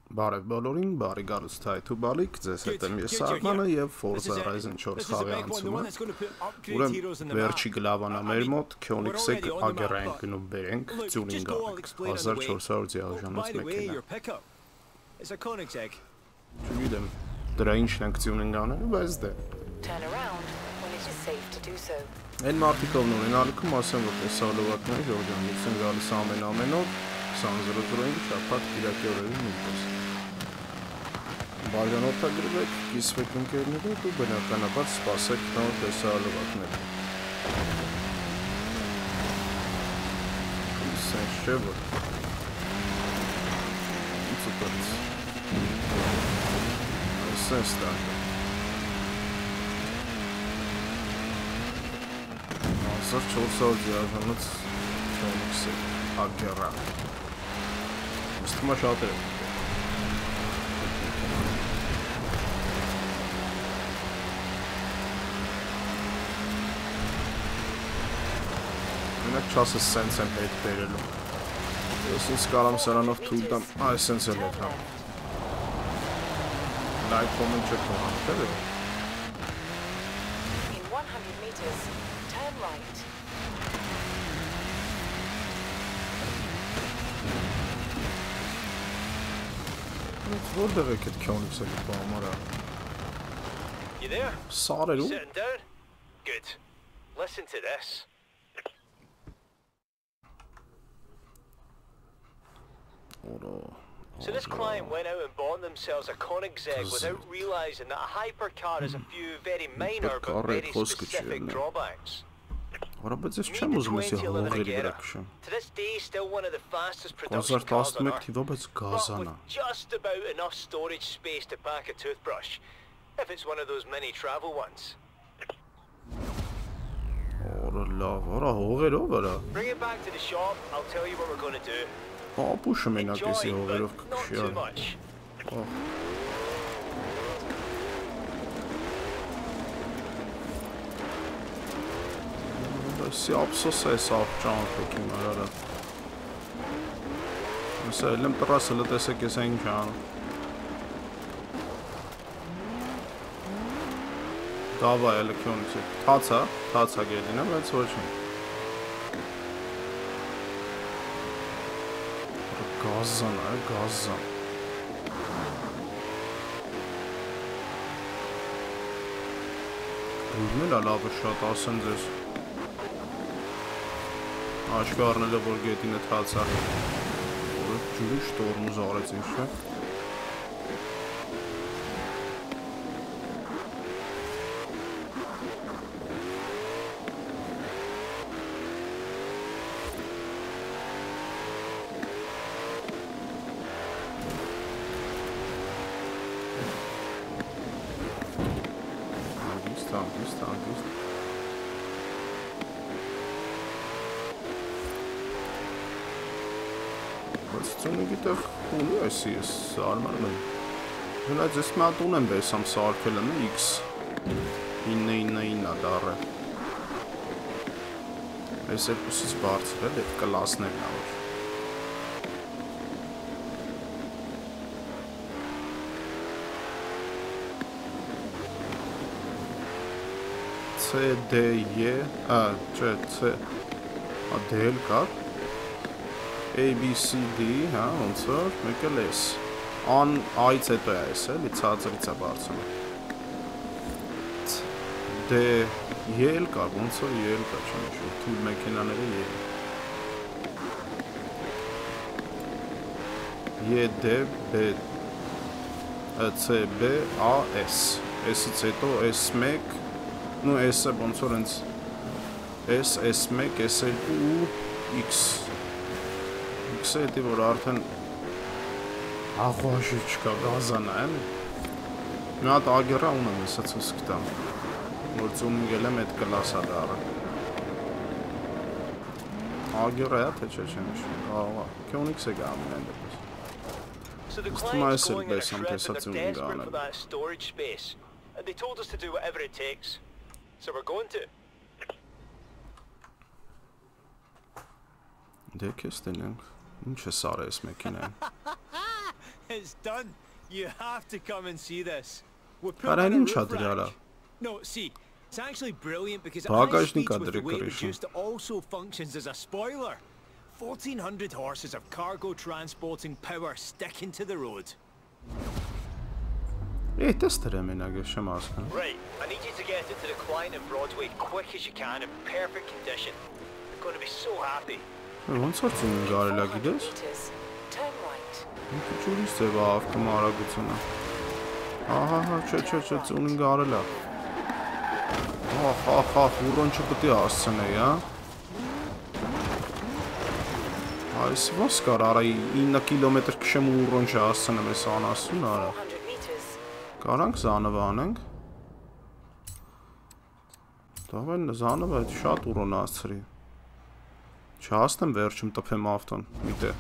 Բարև բոլորին, բարի գալուստ հայթուբալիկ, ձեզ հետ եմ ես Արմանը և Forza Horizon 4 խաղի անցումը, ուրեմ վերջի գլավանա մեր մոտ, Koenigsegg ագերա ենք գնում բերենք, ծյունինգ անենք, 1400 դիալժանոց մեքենա։ Չգիտեմ, դրա ինչն ենք ծյունինգ անելու, բայց դե։ Են մարդիկովն ունենալիքում ասեմ, որ տեսալովակներ, ժողջանից են գալիս ամեն օր, 20:05 շաբաթ կիրակի օրերին նույնպես։ Բաժանորդագրվեք, կիսվեք ընկերներով ու բնականաբար սպասեք նոր տեսահոլովակներ։ Սենց չէ որ։ Սուպերց։ Սենց տակը։ 1400 դիալժանոց Koenigsegg ագերա։ Ստմա շատ է։ Մենակ չասես սենց եմ հետ բերելու։ Ես ինձ կարամ սրանով թույլ տամ, այ սենց էլ հետ համ։ Լայք կոմենտ չեք մոհան, թե վեր։ Որտեղ եք էտ Koenigsegg-ը բամարա։ Սարերում։ Good. Listen to this. So this client went out and bought themselves a Koenigsegg without realising that a hypercar has a few very minor but very specific drawbacks. Բայց ես չեմ ուզում ես հողերի վրա քշեմ։ To this day, still one of the fastest production cars on Earth, թիվով բայց գազանա։ with just about enough storage space to pack a toothbrush, if it's one of those mini travel ones. Օրա լավ, օրա հողերով արա։ Bring it back to the shop, I'll tell you what we're going to do. Ապուշը մենակ էսի հողերով Not too կքշի։ much. Սի ափսոս է սա ճանաչոք իմ արարա։ Ասա էլ եմ տրասը լտեսեք ես այն չան։ Դավա էլ Koenigsegg, թացա գելին է, բայց ոչ են։ Գազան է, գազան։ Ուրն էլ ալավը շատ ասեն ձեզ։ Աշկա առնելով որ գետինը թացա, որ ջուրի շտորմուզ արեց ինչ է։ Անգիստ։ Բայց ծունուգի տեղ ունի այսի ես արմանում եմ։ Հնայց ես մատ ունեմ բեսամ սարկել եմ X 999 դարը։ Ես երկուսից բարձր է, դեպ կլասներն ավր։ CDE, չէ, C, DL կար, ABCD, հա, ոնց որ, մեկ էլ S, I-ից հետո է S, էլի, ցածրից է բարձրը, D, EL կար, ոնց որ EL կար, չեմ շուր, թույլ մեքենաները EL, ED, B, C, B, A, S, S-ից հետո S1, նու S-ը ոնց որ հենց S, S1, S2, X X-ը հետի որ արդեն աղվաշի չկա, գազանա էլի մի հատ ագերա ունեմ եսա ցույց կտամ որ ծունգել եմ էդ կլասա դարը ագերա է թե չէ չեմ կարող Koenigsegg ամեն դեպս So the Ustma client's jest going on a bez trip and they're ampesacji desperate unikane. for that storage space. And they told us to do whatever it takes. So we're going to. Դե քեզ տնենք։ Ինչ է սարես մեքենան։ It's done. You have to come and see this. We're Արան putting ինչ ա դրա լա։ No, see, it's actually brilliant because it Բաղաժնիկ ա with the դրել weight կրիշը։ reduced also functions as a spoiler. 1400 horses of cargo transporting power sticking to the road. Տեստերը մենակ է շեմ հասկանում։ Right, I need you to get into the client in Broadway quick as you can in perfect condition. They're going to be so happy. Ոնց որ ծունին կարելի է գիտես։ Ինչ ուրիշ ձև է ավտոմ արագությունը։ Ահա, չէ, ծունին կարելի է։ Ահա, ուրոն չպետք է հասցնեի, հա։ Այս ոնց կար արա 9 կիլոմետր քշեմ ու ուրոն չհասցնեմ այս անասուն արա։ Կարանք զանվը անենք։ Դավեն զանվը շատ ուրոն ասցրի։ Չհասնեմ վերջում տփեմ ավտոն, միտե։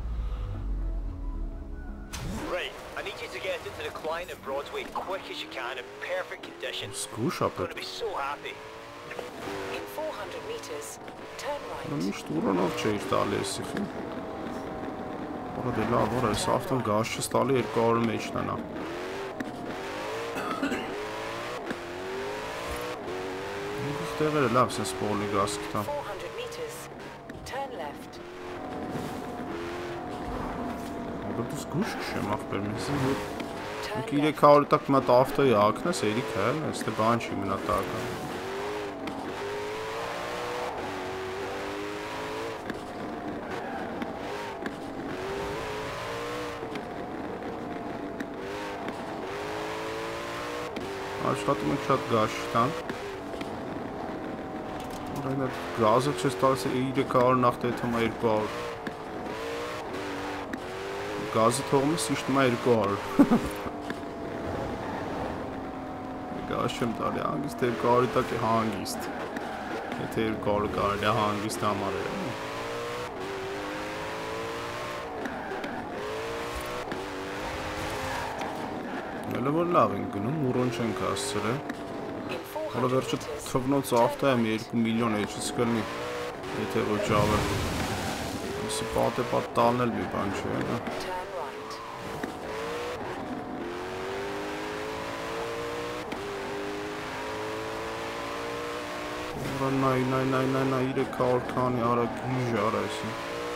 Right, I need you to get into the client in Broadway quick as you can in perfect condition. Սկուշ They're ապետ։ going to be so happy. In 400 meters, turn right. Միշտ ուրոնով չէիր տալի էսի խին։ Որը դե լավ, որ այս ավտոն գազ չես տալի 200 մեջն անա։ Տեղերը լավ սենց պոլի գազ կտա։ 400 meters, turn left. Ադը դուս գուշ կշեմ աղբեր մեզի որ 300 տակ մատ ավտոյի ակնես երիք է, այստե բան չի մնա տակը։ Աշխատում ենք շատ գազ չտանք։ Այդ գազը չես տալիս 300 նախ դեթում 200 Գազը թողում ես իշտում 200 Գազ չեմ տալի հանգիստ 200-ի տակ է հանգիստ Եթե 200 կարելի է հանգիստ համարել Էլ որ լավ ենք գնում, ուրոն չենք հասցրել Որը վերջը թվնոց ավտա եմ 2 միլիոն էջից կլնի, եթե ոչ ավել։ Ոսի պատ տալն էլ մի բան չէ, հա։ Որը նայ, 300 քանի արա գիժ արա էսի։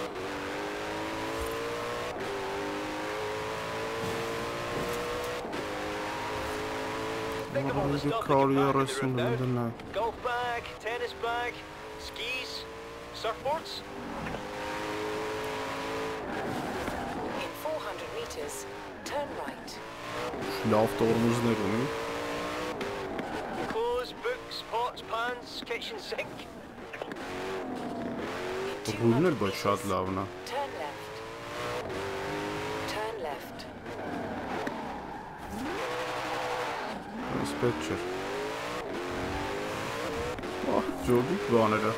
Golf bag, tennis bag, skis, surfboards. In 400 meters, turn right. Լավ տորմուզներ ունի։ Clothes, books, pots, pans, kitchen sink. Ռուլն էլ բայց շատ լավն է։ Turn left. Turn left. Այս պետք չէր։ Ջոդիկ բաները։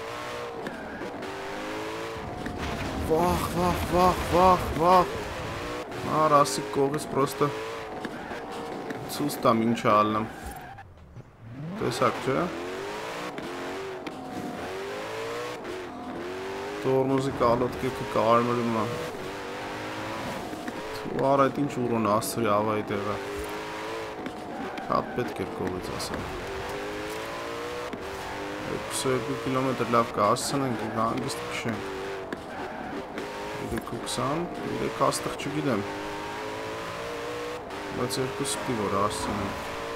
Վախ։ Արասիկ կողից պրոստը ցույց տամ ինչ ալնեմ։ Տեսակ չէ։ Տորմոզի կալոտկը կարմրում է։ Ու արա այդ ինչ ուրոն ասցրի ավայի տեղը։ Հատ պետք էր կողից ասեմ։ 22 կիլոմետր լավ կհասցնենք ու հանգիստ քշենք։ 320, 3 աստղ չգիտեմ։ Բայց 2 սպի որ հասցնենք։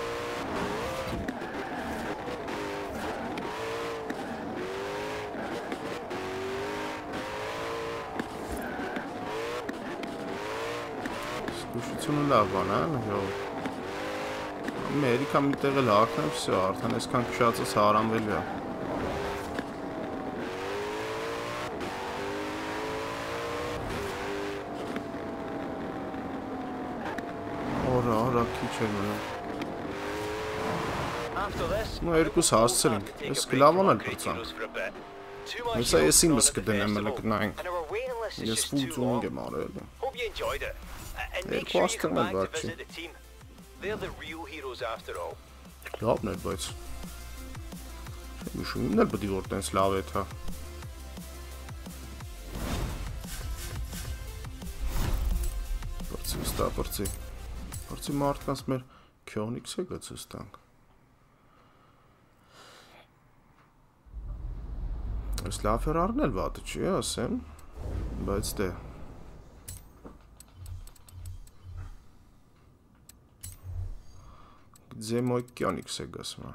Սկուշությունը լավ բան է, հյով։ Ամերիկա մի տեղ էլ հաղթեմ, վсё, արդեն այսքան քշածս հարամվելու է։ Արա քիչ է մնում։ Ну, երկուս հասցրինք, ես կլավան էլ պրծան։ Հեսա ես իմս կդնեմ էլ կնայինք։ Ես ֆուլ ծունինգ եմ արել։ Երկու աստղն էլ բակ չի։ Լավն էլ, բայց Միշումին էլ պտի որ տենց լավ է թա։ Պրծի մարդկանց մեր Քյոնիքսը գծուս տանք։ Այս լավ էր առնել վատը չի, ասեմ, բայց դե։ Ձե մոյ Քյոնիքսը գասմա։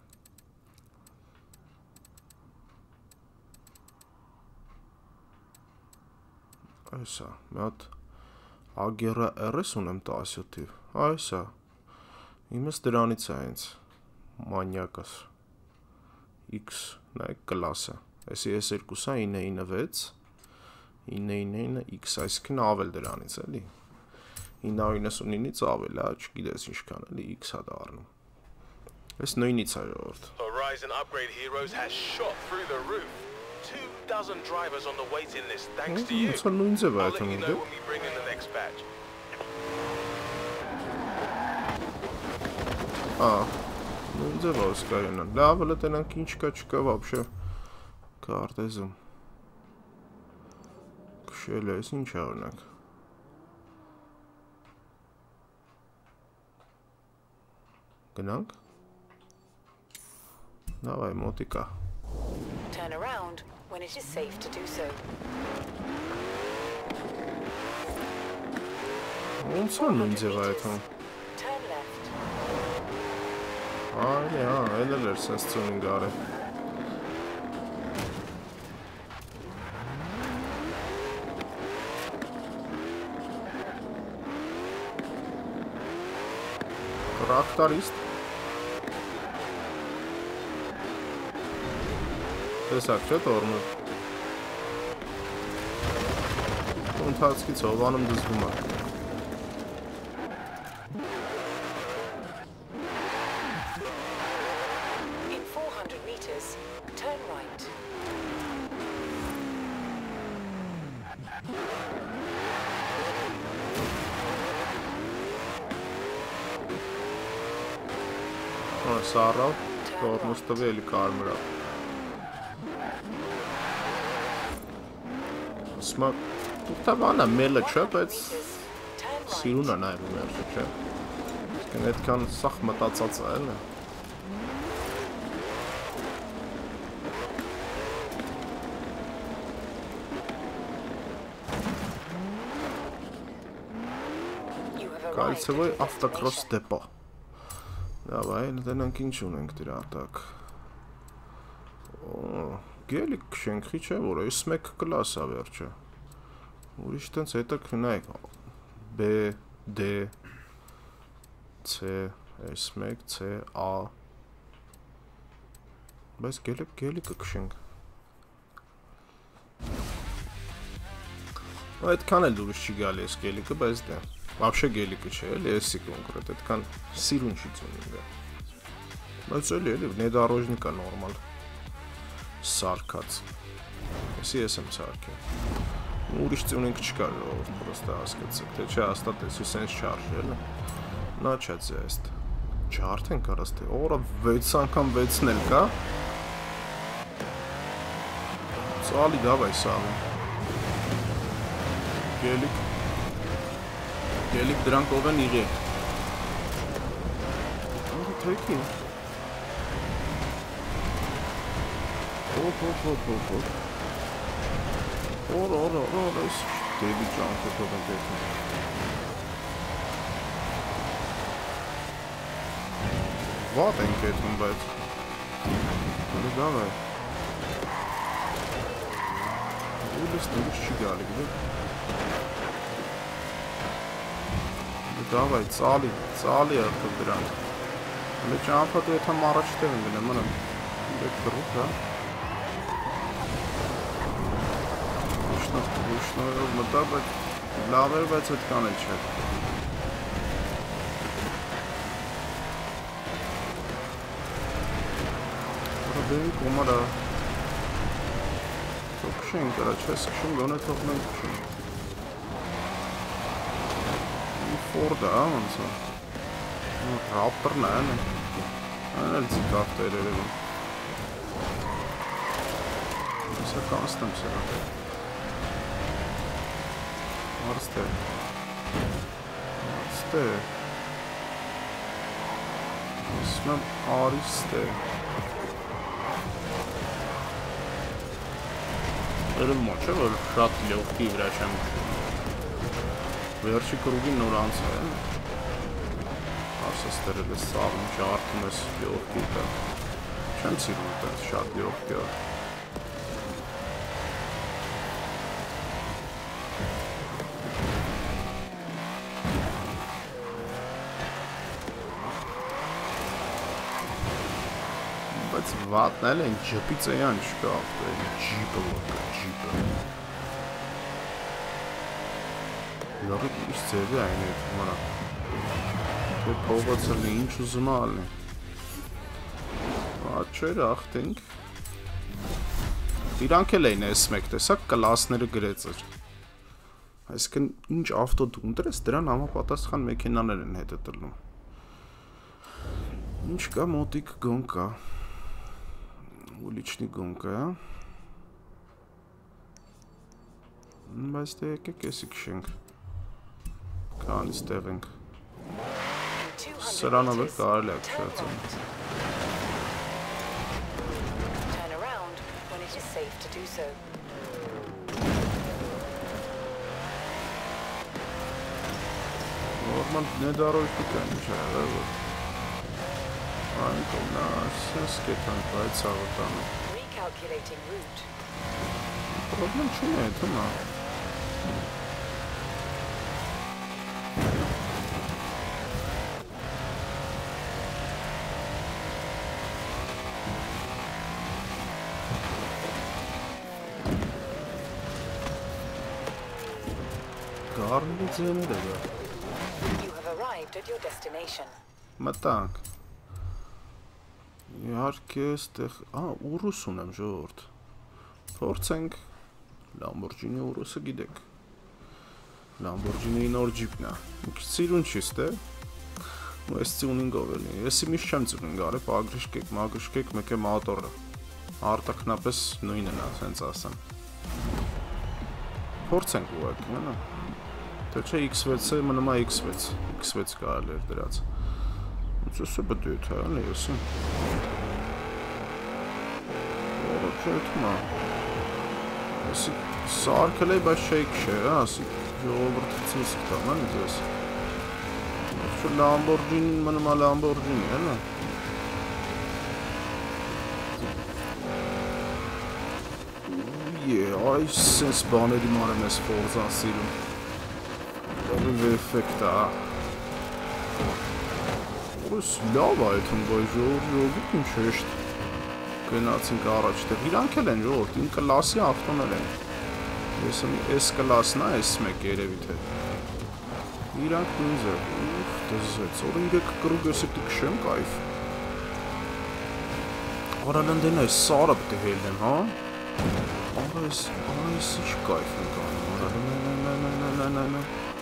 Այսա, մատ ագերա RS ունեմ 17-ի, այսա, իմս դրանից է հենց, մանյակս, X, նայք կլասը, այսի S2-ա 996, 999 X, այսքին ավել դրանից էլի, 999-ից ավել, չգիտես ինչքան էլի, X-ա դարնում, այս նույնից է ժողորդ։ Horizon Upgrade Heroes has shot through the roof. 2,000 drivers on the waiting list thanks to you. I'll let you know when we bring in the next batch. Նույնձ է ոսկայունան, լավ հլը տենանք ինչ կա չկա վաբշե կարտեզում կշել ես ինչ արնակ գնանք նավայ մոտիկա Turn around when it is safe to do so. Ոնց է նույն ձև այդում Turn left. Այլ էր սենց ծունին գարը Տրակտարիստ Տեսակ չէ տորմը Ընթացքից հովանում դզվում է In 400 meters, turn right. Սառավ, տորմուս տվի էլի կարմրավ Սմա, ուտավանա մելը չէ, բայց սիրուն է նայվում երդը չէ Իսկեն էդքան սաղ մտացած է էլ է Կայցևոյ ավտոկրոս դեպո Դավայ, նտենանք ինչ ունենք դրա ատակ Գելիք կշենքի չէ, որ այս մեկ կլաս է վերջը Ուրիշ տենց հետը կնայք B, D, C, S1, C, A Բայց գելիքը կշենք Այդքան էլ դուրս չի գալի ես գելիքը, բայց դե Вообще գելիքը չէ, էլի էսի կոնկրետ, այդքան սիրուն չի ծունին դա Բայց էլի, նեդարոժնիկա նորմալ Սարկած Էսի ես եմ սարկել Ուրիշ ծունինք չկար, պրոստը հասկացեք Թե չէ աստատ էսի սենց չարժել Նա չա ձեст Չարդ են կարաս թե Օրը 6 անգամ 6-ն էլ կա Ծալի դավայ սաղում Գելիք դրանք ով են იღի Թեքի Օր, այս դեպի ճանքոտով են դեպի Վատ ենք էդում, բայց Դավ է Ուլս նուրս չի գալի, գլեք Դավայ, ծալի արդով դրանք Հլը ճանապատու եթա մարաչ տև են գնեմ մնամ Դեք բրուկ, հա Ուշնորով մտա, բայց լավ էր, բայց հետքան էլ չէ Դեի կոմարա Թող կշենք կրա, չես կշում, գոնե թող մենք կշենք Ֆորդը, ոնց է Ռապտորն է, այն էլ ձիք ավտեր երևում Իսա կանստեմ սերա Արստ է Ariste. Ismem Ariste. Երևում է, չէ, որ շատ լյովքի վրա չեմ վերջի կրուգին նոր անց է ասես դրել ես սաղում չարդում ես լյովքի դա չեմ սիրում դա շատ լյովքի է Վատն էլ են ջպից էյան չկա ջիպը որկա ջիպը լողիկ իշ ձևի այն էդ մորա թե փողոցը լի ինչ ուզում ալնի աչեր աղթենք իրանք էլ էին S1 տեսակ կլասները գրեց էր այսքան ինչ ավտո դու ընտրես դրան համապատասխան մեքենաներ են հետը տրնում ինչ կա մոտիկ գոն կա Уличный гонка, Բայց դե եկեք էսի քշենք Կանից տեղենք Սրանով էլ կարելի է քշացան Նորմալ նեդարոյքի կան ինչ է Անքոմ նաս, սկետան բայց աղոտանը Պրոբլեմ չուն է էդ հմա Գարնի ձեներ է Մտանք Իհարկե այստեղ, Ուրուս ունեմ ժողովուրդ Փորձենք Lamborghini Urus-ը գիտեք Lamborghini-ի նոր ջիպն է Մի քիչ սիրուն չի ստե Ու ես ծյունինգով էլի Եսի միշտ չեմ ծյունինգ արել Ագրիշկեք մեկ է մատորը Արտակնապես նույնն է սենց ասեմ Փորձենք ուղղակի հնա Թե չէ X6-ը մնում է X6 X6 կարել էր դրած Ոնց է բդույթ է էլի եսի Չեթմա Եսի սարկել է, բայց չէի քշե, ասի ժողովրդից իսկ տամ, են ձեզ Ողջը Lamborghini մնում է Lamborghini, հելա Այս սենց բաների մանեմ ես Forza-ն սիրում Լավիվ էֆեկտ է Ուրս լավ է այդում, բայց ժողովրդի ինչ էշտ Գնացինք առաջ տեղ, իրանք էլ են ժողովրդ, իմ կլասի ավտոներ են Ես S կլասն է, S1 երևի թե Իրանք նույնզ է, դզեց, օրը 3 կրուգ ես էտի կշեմ, կայվ Արալնդեն այս սարը պտի հելնեմ, հա Արա այս ինչ կայվ ենք անում,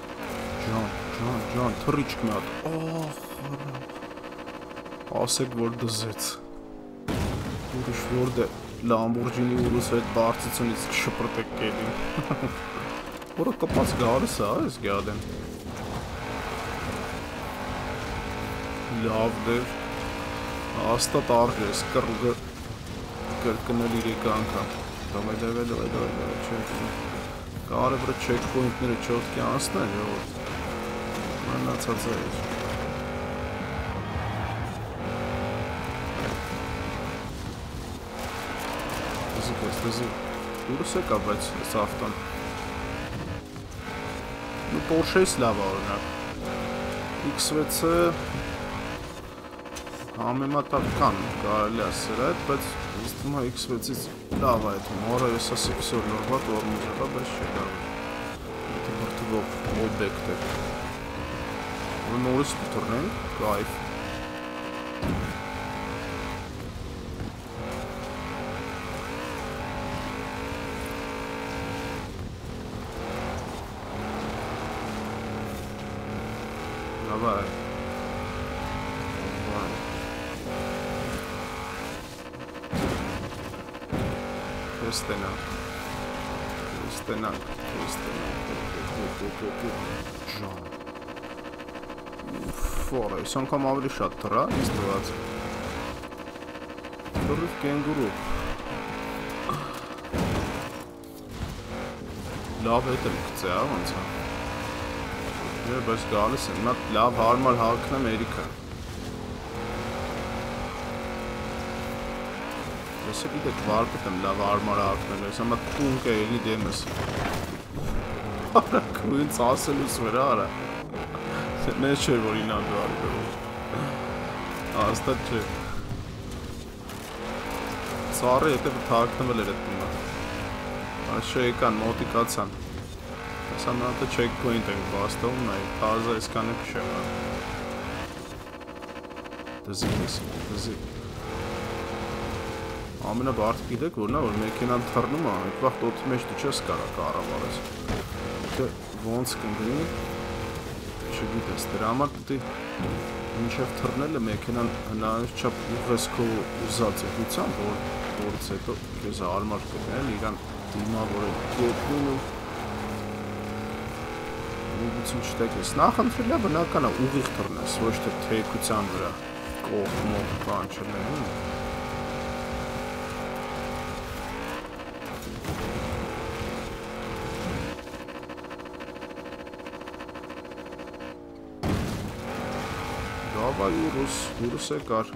Ջան, թռիչք մի հատ, ասեք որ դզեց Ուրիշ որ դե Lamborghini Urus-ը հետ բարձությունից շպրտեք կելին Որը կպած գարս է, այս գյադեն Լավ դեր Աստատ արժ ես կրուգը կրկնել 3 անգամ Դավայ Կարևորը չեքպոինտները չոտքի անցնել Մանացած է Դզի Ուրս է կա, բայց ես ավտոն Ու Porsche-ից լավ օրինակ X6-ը Համեմատար կան, կարելի է սրա հետ, բայց ես թվում է X6-ից լավ է այդում, որը ես ասի քսոր նորվատ օրմուզ եղա, բայց չի լավ Եթե բրթվող օբյեկտ է Ու նորից կթռնենք, կայվ Давай. Тестенак. Жан. Ֆորը, այս անգամ ավելի շատ թռա, ինձ թվաց։ Թռիվ կենգուրու։ Լավ հետ եմ գծե, ոնց է։ Բայց գալիս եմ, նա լավ հարմար հակնեմ Էրիկա։ Ես է գիտեք վարկդ եմ լավ հարմար հակնել, ես ամա տունկ է էլի դեմս։ Արակ ու ինձ ասելուս վրա արա։ Մեզ չէր, որ ինան դու արի։ Աստատ չէ։ Ծառը հետև թակնվել էր էտ մունա։ Այս եկան, մոտիկացան։ Ասա նատը checkpoint ենք բաստում, նայ, պարզա իսկանը կշեմ։ Դզիկ ես, դզիկ։ Ամենը բարդ գիտեք, որ նա, որ մեքենան թռնում է, այդ վաղտ օդի մեջ դու չես կարա կարավարես։ Դե ոնց կնգրի, չգիտես, դրա համար դի մինչև թռնելը մեքենան հնարավոր չափ ուղես քո ուզած եղությամբ, որից հետո քեզ հարմար կգնել, իրան դիմավորել կետնին ու ուղղություն չտեքես, նախընտրել է բնական է ուղիղ թռնես, ոչ թե թեքության վրա կողմով բան չլենում։ Դավայ ուրուս է կար։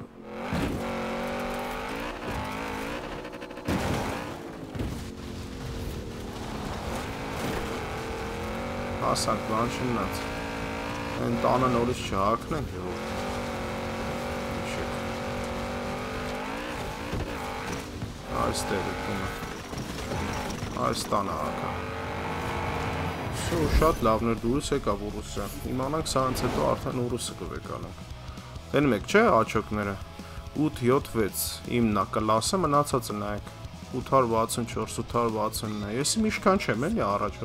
Հասանք բան շննած, են տանը նորից չհակնենք որ այստեղ է տունը, այս տանը հակա շատ լավն էր դուրս եկավ ուրուսը, իմանանք սրանց հետո արդեն ուրուսը կվեկանանք տենում եք չէ աչոկները 8-7-6 իմնա կլասը մնացածը նայեք 864-869 ես իմ իշքան չեմ էլի առաջ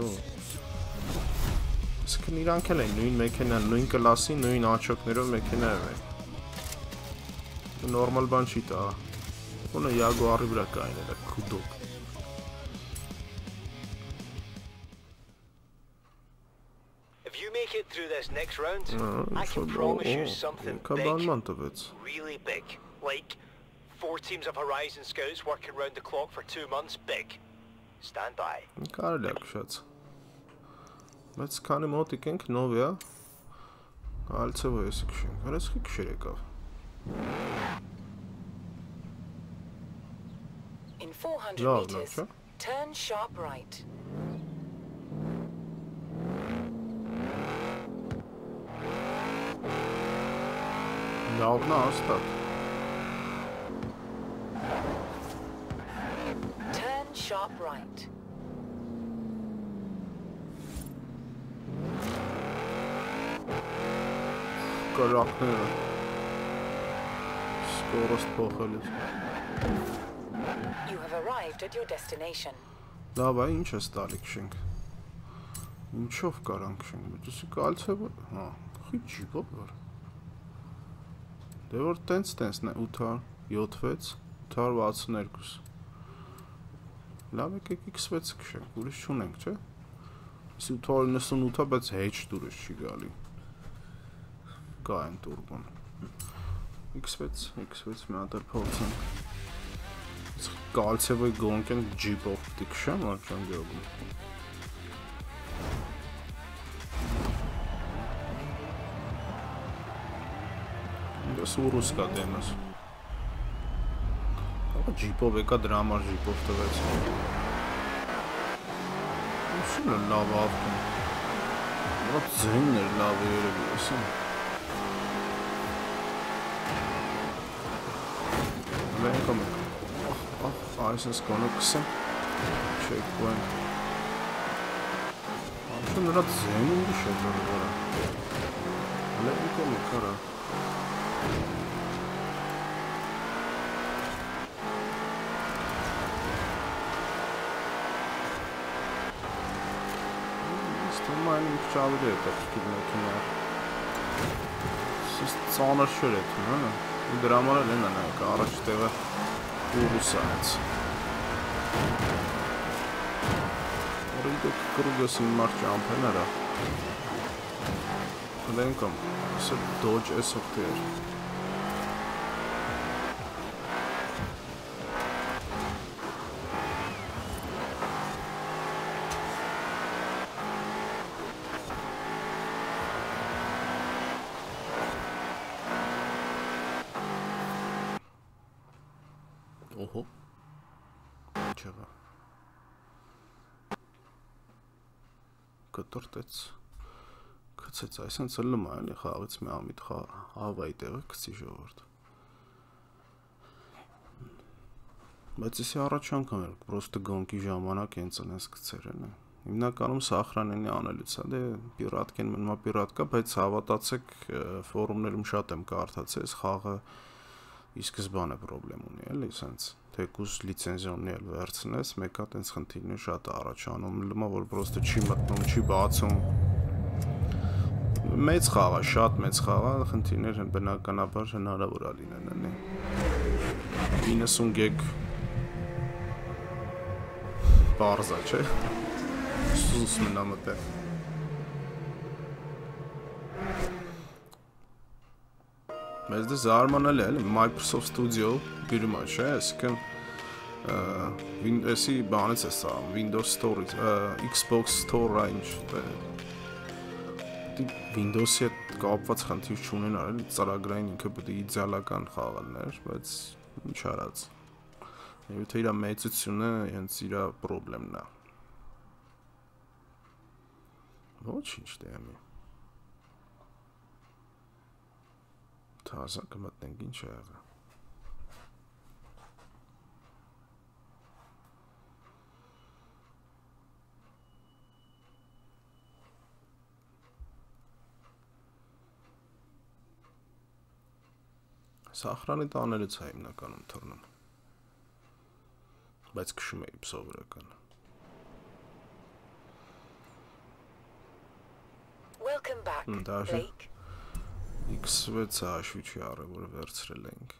Իսկն իրանք էլ են նույն մեքենան, նույն կլասի, նույն աչոկներով մեքենայով են Նորմալ բան չի տա Ունը Jaguar-ի վրա կայնել է, կուդոկ If you make it through this next round, I can promise you something big, really big Like 4 teams of Horizon Scouts working round the clock for 2 months, big Stand by Կարելի է կշած Բայց քանի մոտիկ ենք նով է, ալցևը եսի կշենք, հրեսխի կշեր եկավ։ In 400 meters, turn sharp right. Լավն է աստատ։ Turn sharp right. Կարակները Սկորոստ փոխելիս You have arrived at your destination. Լավ է, ինչ ես տալի կշենք Ինչով կարանք կշենք Բայց ուսի կալցև Հա, խի ջիպով որ Դե որ տենց նա 876 862 Լավ եք X6 կշենք, ուրիշ չունենք, չէ 898-ա, բայց հեչ դուրս չի գալի Կա են տուրբոն X6 մի հատ էլ փորձենք Կալցևոյ գոնք են ջիպով պտի կշեմ, որ չեմ գյոգում Դես ուրուս կա դեմս Ջիպով եկա դրա համար ջիպով տվեց Ուսին է լավ ավտում Նրա ձենն էր լավ երևի, ասեմ Vengo այս ես կոնը կսեմ checkpoint Աշը նրա ձեն ուրիշ է դրը վրա Հլե ինքոմ է կարա Ստում այն ինք ճավրի է տղկիր մեքինա Սիստ ծանր շոր է թում, հնա Դրա համար էլ են անայք, առաջ տեղը ուրուս անեց Որի դուք կրուգ ես իմ մարդ ճամփեն արա Lenkom, se Dodge S-octare. Oho. Չեղա։ Կտրտեց։ Կծեց, այսենց լում է, էլի խաղից մի ամիտ հավայի տեղը կծի ժողովուրդ։ Բայց եսի առաջ անգամ էր, պրոստը գոնքի ժամանակ հենց ընես կծեր են։ Հիմնականում սախրանենի անելուց է, դե պիրատկեն մնմա պիրատ կա, բայց հավատացեք ֆորումներում շատ եմ կարդացել, այս խաղը ի սկզբանե պրոբլեմ ունի, էլի սենց թեկուզ լիցենզիոնի էլ վերցնես, մեկա տենց խնդիրներ շատ առաջանում, լմա, որ պրոստը չի մտնում, չի բացում։ Մեծ խաղ է, շատ մեծ խաղ է, խնդիրներ բնականաբար հնարավոր է լինեն, էլի։ 90 գեգ բարձա, չէ։ Սուս մնա մտել։ Մեզ դե զարմանալ է, Microsoft Studio գրում է, չէ, այսինքն Windows-ի բանից է սա, Windows Store, Xbox Store-ը ինչ Windows-ի հետ կապված խնդիր չունենար, էլի ծրագրային ինքը պետք է իդեալական խաղալներ, բայց ինչ արած։ Եթե իր մեծությունը հենց իր պրոբլեմն է։ Ոչինչ դեմի։ Թազա կմտնենք ինչ է եղել։ Սախրանի տաներից է հիմնականում թռնում։ Բայց քշում էի սովորական։ Welcome back, Blake. X6 հաշվիչի առևորը վերցրել ենք։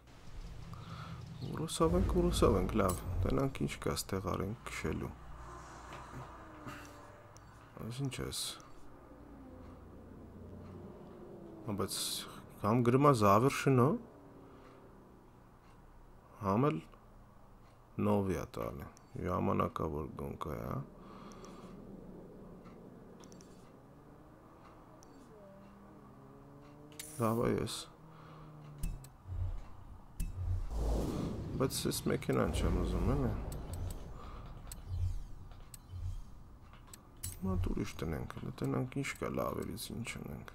Ուրուսով ենք, լավ, տնանք ինչ կա ստեղ արենք քշելու։ Այս ինչ ես։ Բայց կամ գրմա զավերշնո, համ էլ նովի է տալի, ժամանակավոր գոնք է, Davay ես։ Բայց ես մեքենան չեմ ուզում, էլի։ Մատ ուրիշ տնենք, տնանք ինչ կա լավերից ինչ ունենք։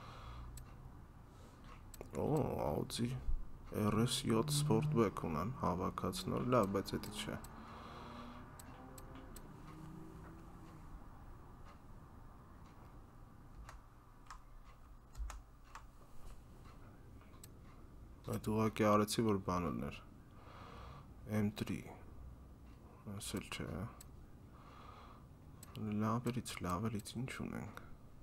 Օ, Audi RS7 Sportback ունեմ, հավաքածնոր, լավ, բայց էդի չէ։ Այդ ուղղակի արեցի, որ բանելներ M3 ասել չէ լավերից ինչ ունենք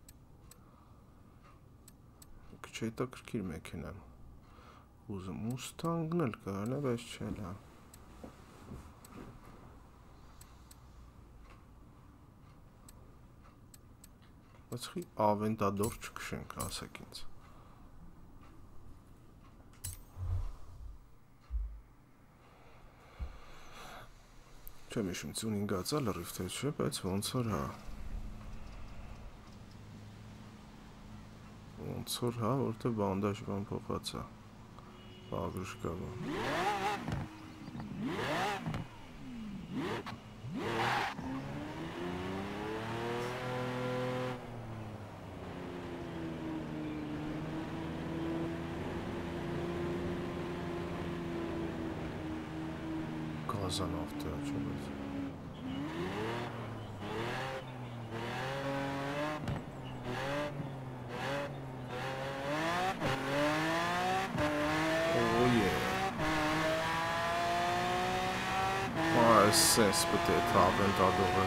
քիչ հետաքրքիր մեքենա ուզում Mustang-ն էլ կարել է, բայց չէ լավ բայց խի Aventador չքշենք, ասեք ինձ Չեմ իշում ծունինգացա լրիվ թե չէ, բայց ոնց որ հա որտե բանդաժ բան փոխացա բագրշկավա Կազանով տեղ չէ բայց Sense but it Aventador.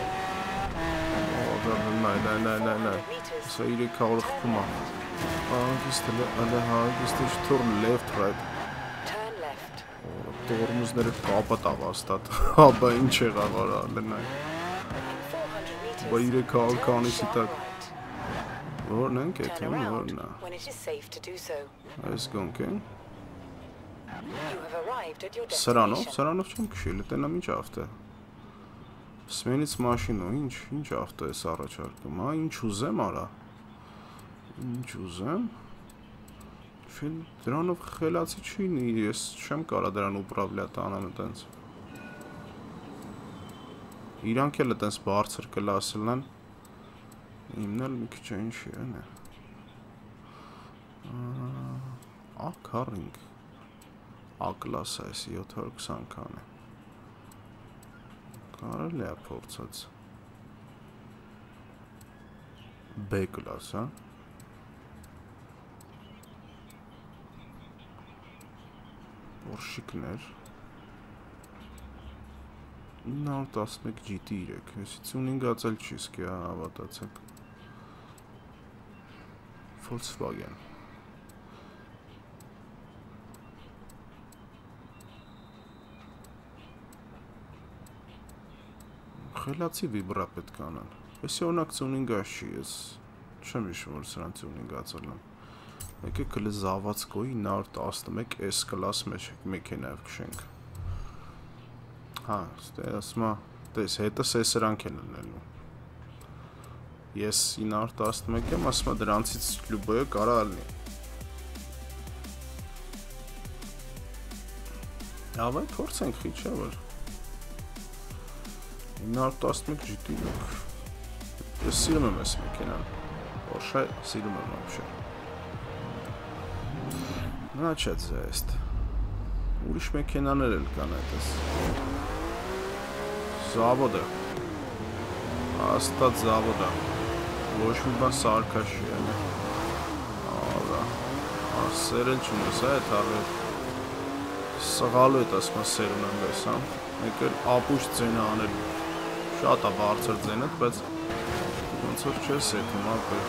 Nein. So you call it come on. Just turn left, right. Turn left. Tormuzları kapat avastat. Aba ինչ եղավ արա լնայ։ Բայրե կալ կանիսի տակ։ Turn around when it is safe to do so. Այս գոնք են։ You have arrived at your destination. Սրանով չեմ քշել, տենա ինչ ավտո։ Սմենից մաշինո, ինչ ավտո ես առաջարկում, հա, ինչ ուզեմ արա։ Ինչ ուզեմ։ Դրանով խելացի չի լինի, ես չեմ կարա դրան ուպրավլյատ անեմ այտենց։ Իրանք էլ այտենց բարձր կլասել են։ Իմն էլ մի քիչ ինչ է։ Ակարինգ A-կլաս է, 720 քան է։ Կարելի է փորձած։ B-կլաս, հա։ Որշիկներ։ 911 GT3, հեսից ունինգած էլ չի սկի հավատացեք։ Volkswagen։ Խելացի վիբրա պետք անան։ Ես օրինակ ծունինգած չի, ես չեմ հիշում, որ սրան ծունինգացել եմ։ Եկեք կլի Զավադսկոյի 911 S-կլաս մեքենայով քշենք։ Հա, ասма, տես հետս է սրանք են լինելու։ Ես 911 եմ, ասма դրանցից լյուբոյը կարա ալնի։ Ավայ փորձենք խիչ է, որ 911 GT3 Ես սիրում եմ այս մեքենան Porsche սիրում եմ вообще Начать заезд Ուրիշ մեքենաներ էլ կան այդպես Զավոդը Աստած զավոդը Ոչ մի բան սարքաշի է Արա Սերել չունես այդ հարվեր Սղալու էտ ասմա սերուն եմ բես Մեկ էլ ապուշ ձենը անել Շատ է բարձր ձենը, բայց ոնց որ չես եկում, ապեր։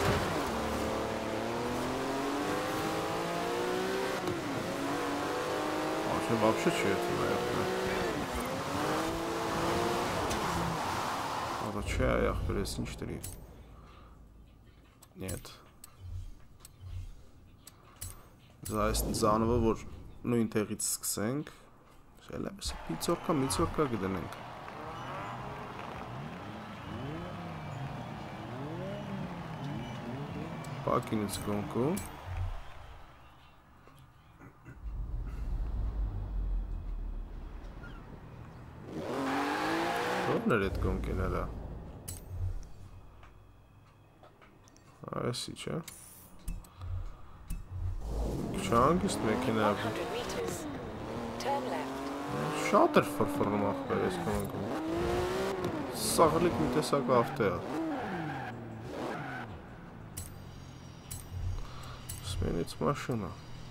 Աշե вообще չի եկում, այախպեր։ Ադա չի այախպեր, ես ինչ տրի։ Нет։ Այս զանվը, որ նույն տեղից սկսենք, շել է, միցորկա գդնենք։ Պակինից գոնքու Որն էր էդ գոնքին հելա Այսի չէ Չանգիստ մեքենա Շատ էր ֆրֆռնում ախպեր ես գոնքում Սաղլիկ մի տեսակ ավտե է Սմենից մաշինա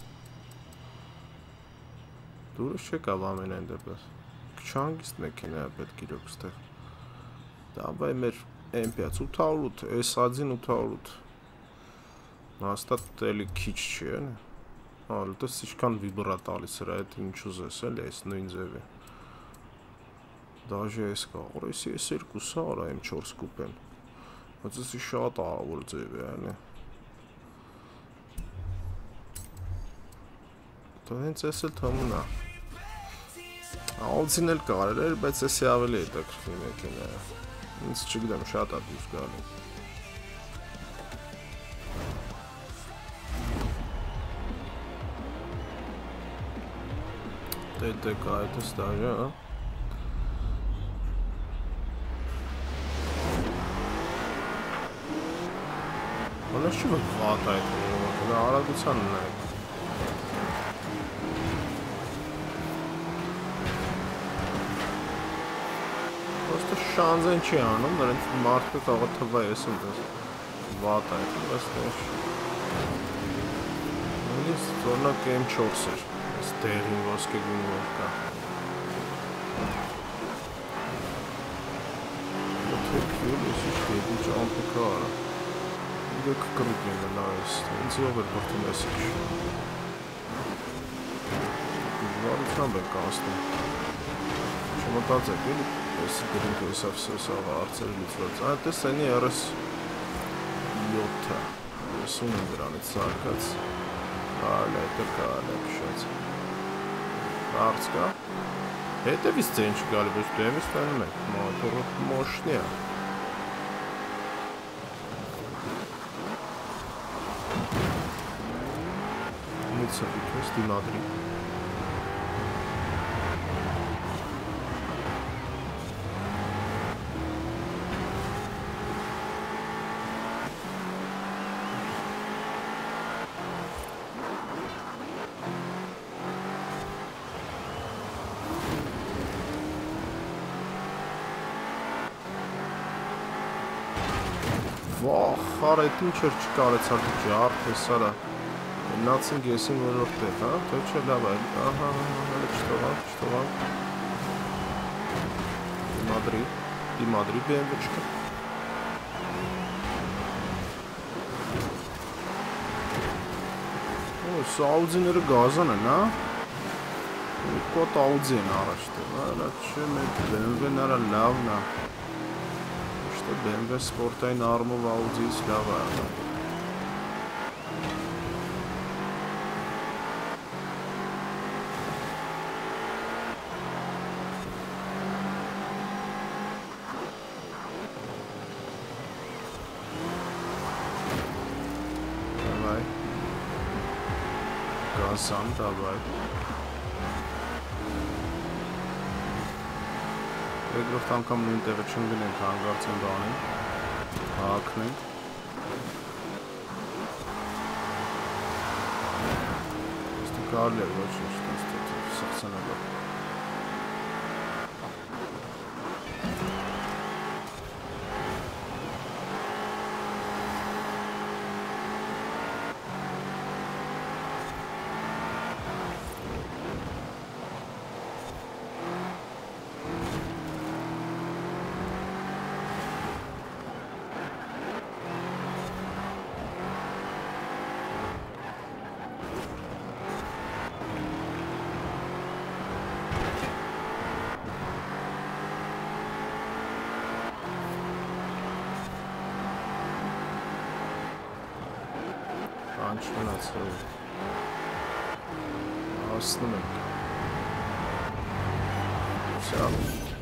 Դուրս չեկավ ամեն այն դեպս Չանգիստ մեքենա է պետք իրոք ստեղ Դավայ մեր M5 808 S1 808 Հաստատ էլի քիչ չի է Ալտես ինչքան վիբրա տալիս հրա այդ ինչ ուզես էլի այս նույն ձևի Դաժե ես կա Օրեսի S2 արա M4 կուպեն Բայց էսի շատ ահավոր ձև է էլի Դա հենց ես էլ թամուն է Ալցին էլ կարել էր, բայց եսի ավելի է տակրվի մեքենա է Ինձ չգդեմ շատ է դուր գալի ՏՏ այդ ստաժը Անես չի որ վատ այդ դա արագությանն է Просто շանձեն չի անում, նրանց մարդը կաղա թվա ես ընդես վատ այդ, բայց տեղ Նույնիս որնակ M4 էր, ես տեղին ոսկե գունվով կա Թեքյուր ես ինչ դեպի ճամպը կա արա Իգեք կրուկն է նա ես, ինձ ով էր բրդում ես իչ Վարությամբ է կասնում Չմտածեք էլի Ես գրինք եսավ սեսավ արցեր լիցված Այդես այնի երս 7-ը, ես ունեմ դրանից սարկած, կալե կշած, հարց կա, հետևից ձեն չգալի, բայց դեմից տանում եք, մոտորը մոշնի է, Սվիկ ես դիմադրի Վախ, արետ ինչ էր չկարեցար դուք արդ ես արա Նացինք եսին որոր տեղ, հա, թե չէ լավ այլ, ահա, չթողանք, դիմադրի BMW չկա Սա Audi-ները գազան են, հա, կոտ Audi են առաջ տեղ, հա, չէ, մեր BMW-ն արա լավն է, շտե BMW սպորտային արմով Audi-ից լավ է, Սամ, դավայ Երկրորդ անգամ նույն տեղը չընգնենք հանգարց են բանին հակնենք Իստի կարլ էր ոչ սխսանալով Հասնում ենք Շավ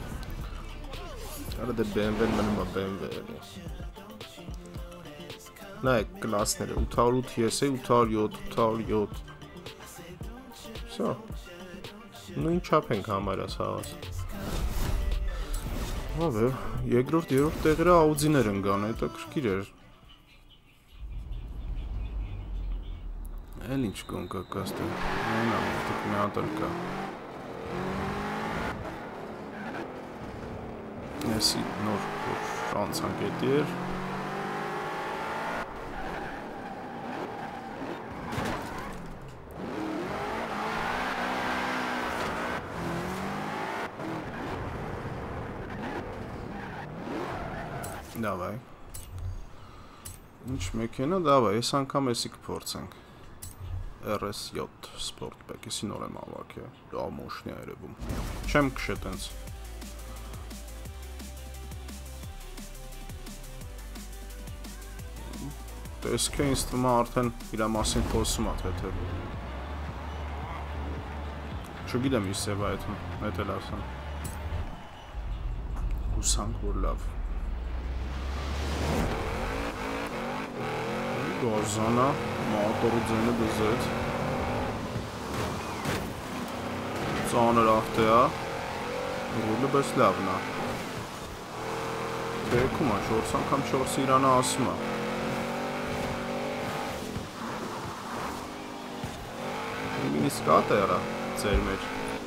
Արա դե BMW-ն մնում է BMW-ն Նայք կլասները 808 ես է 807 Շա Նույն չապ ենք համարած հավաս Ով է երկրորդ երորդ տեղերը Audi-ներ են գան հետա կրկիր էր Էլ ինչ կոն կա կաստը, նայնա մոտիկ մի հատր կա Եսի նոր շանցանք էտի էր Դավայ Ինչ մեքենա, դավայ, ես անգամ եսի կփորձենք RS7 Sportback, եսի նոր եմ ավակ է, լավ մոշնի այրևում, չեմ կշե տենց Տեսք է ինձ թվում է արդեն իրա մասին խոսում է թեթև Չգիտեմ իս է բայթում, հետ էլ ասան Հուսանք որ լավ Գազանա Մոտորը ձենը դզեց Ծանր աղթ է Ռուլը բես լավն է Թեքում է 4 անգամ 4 իրանը ասում է Մինիսկ կատ է երա ձեր մեր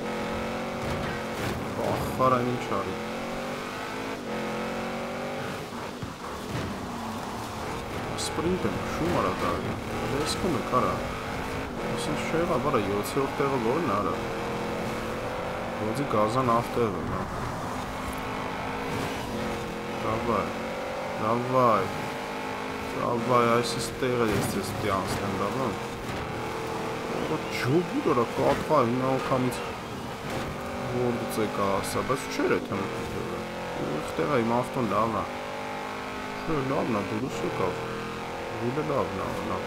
Ախար այն ինչ արի Սպրինտ եմ շում արա դարի, լեսքում է կարա, ասենց շեղա վարա 7-րդ տեղը որն արա, ոձի գազան ավտեղ եմ, դավայ, այսիս տեղը ես ձեզ պտի անցնեմ դավան, ջոգիր արա կատղա է, հինա ողամից որդուց է կա ասա, բայց չեր էտ հմ, տեղը իմ ավտոն լավն է, չէ լավն է, դուրս եկավ, Ուղիլը լավն է, լավ։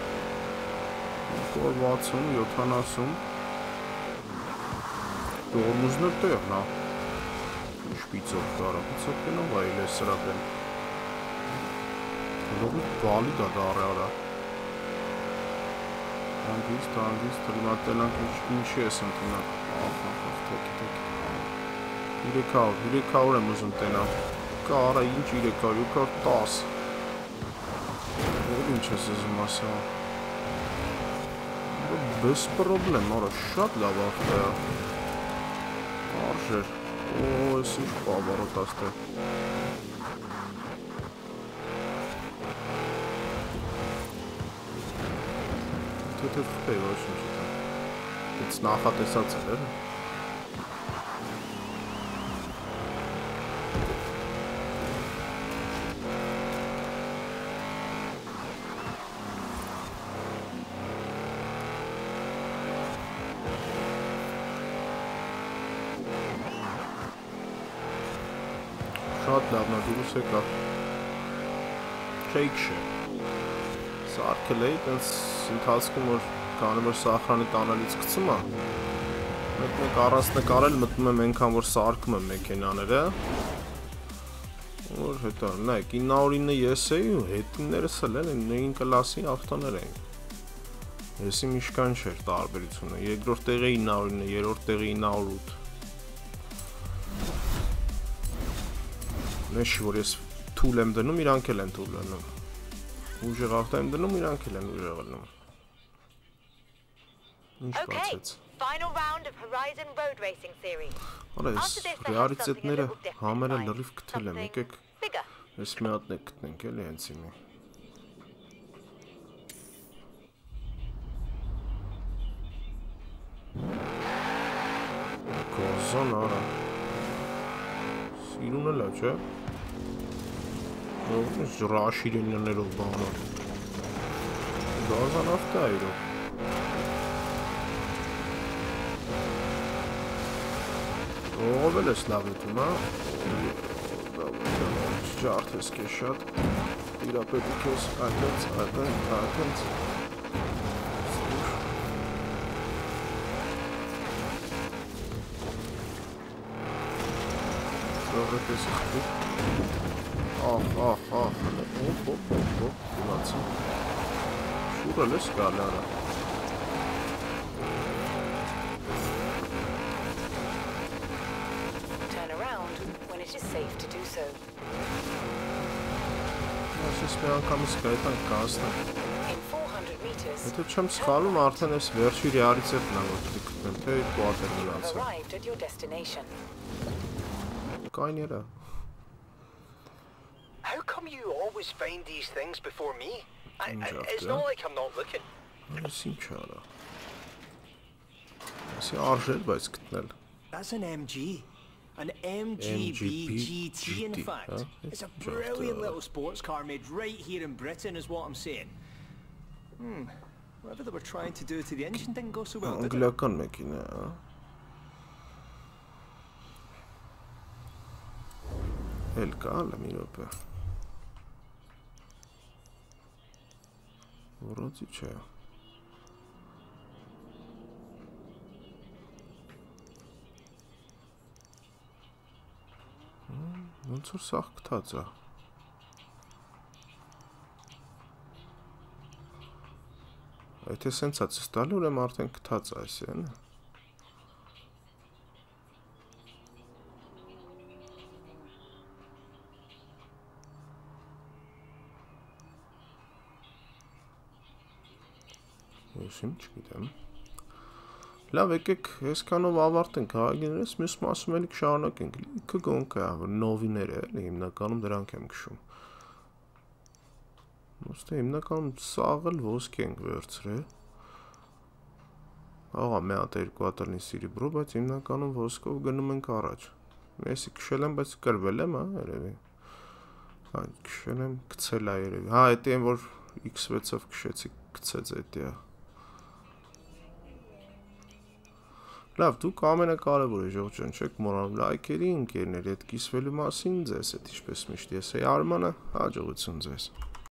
60, 70 Տորմուզն էլ տեղն է։ Շպիցով կարա, պիցով կենով այլ է սրատել։ Լողիտ բալի դա դարյարա։ Հանգիստ, տրիմատելանք ինչի ես ընտնակ։ Թեք։ 300 եմ ուզում տենամ։ Կարա ինչ 300, 310։ Ինչ ես ուզում ասա։ Bez problem, արա շատ լավ ավտո է։ Արժեր։ Ես ինչ պավարոտաստ է։ Թե խտեի ոչ ինչ է։ Դից նախատեսած է։ Շատ լավն է, դուրս եկա։ Շեյք շե։ Սարքել էի, տենց ընթացքում որ կանը որ սախրանի տանալից կծում է։ Մեկ առանց նկարել մտնում եմ ենքան որ սարքում եմ մեքենաները։ Որ հետո, նայք, 909 ես էի ու հետիններս էլ են 9 կլասի ավտոներ էին։ Եսի միշկան չէր տարբերությունը, երկրորդ տեղի 909, երրորդ տեղի 908։ Նեշի որ ես թուլ եմ դնում, իրանք էլ են թուլ դնում։ Ուժեղ ավտո եմ դնում, իրանք էլ են ուժեղ դնում։ Ինչ բացեց։ Արա ես ռեալիզետները համերը լրիվ կթել եմ, եկեք ես մի հատն եք կտնենք էլի հենց իմի։ Կոզան արա։ Սիրուն էլ է, չէ։ Ռաշիրեններով բանով։ Գազան ավտա այրով։ Ով էլ ես լավ ետում, հա։ Ջարդ ես կես շատ։ Իրապետիկ ես ատենց։ Ողդ ես խտիկ։ Դիմացի։ Շուրել ես գալի արա։ Ես մի անգամից կայտան կասնեմ։ Եթե չեմ սխալում, արդեն ես վերջի ռեալիզետն է որ դի կտնեմ, թե կուատ է մնացել։ Կայն երա։ How come you always find these things before me? It's not like I'm not looking. Ես ինչ արա։ Ես արժեր բայց գտնել։ That's an MG. An MGB GT, in fact. It's a brilliant little sports car made right here in Britain, is what I'm saying. Whatever they were trying to do to the engine didn't go so well, did it? Անգլիական մեքենա, հա։ Էլ կա, լա մի րոպե։ Որոցի չէ։ Ոնց որ սաղ կթած է։ Եթե սենց է ցույց տալի, ուրեմն արդեն կթած է այսեն։ Ես ինչ գիտեմ։ Լավ, եկեք այսքանով ավարտենք հաղագիներս, մյուս մասում էլի կշարունակենք, լիքը գոնք է, նովիներ է, հիմնականում դրանք եմ քշում։ Ոստե հիմնականում սաղ էլ ոսկի ենք վերցրել։ Աղա մի հատ երկու հատ լինի սիրիբրո, բայց հիմնականում ոսկով գնում ենք առաջ։ Եսի քշել եմ, բայց կրվել եմ, հա, երևի։ Հա, քշել եմ, գցել է երևի։ Հա, էդի եմ, որ X6-ով քշեցի, գցեց էդի է։ Լավ, դուք ամենակարևորը ժողջան չեք մոռանում լայքերի ընկերների հետ կիսվելու մասին ձեզ հետ ինչպես միշտ ես էի Արմանը, հաջողություն ձեզ։